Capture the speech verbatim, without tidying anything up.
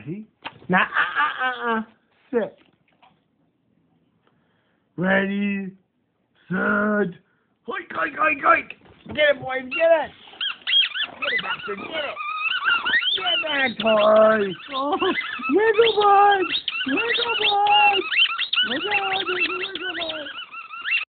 Ready? Now, uh, uh, uh, uh. Sit. Ready, set, hike, hike, hike, hike. Get it, boys, get it. Get it, Baxter, get it. Get that toy. Oh, wiggle, boys. Wiggle, boys. Wiggle, wiggle, wiggle, boys.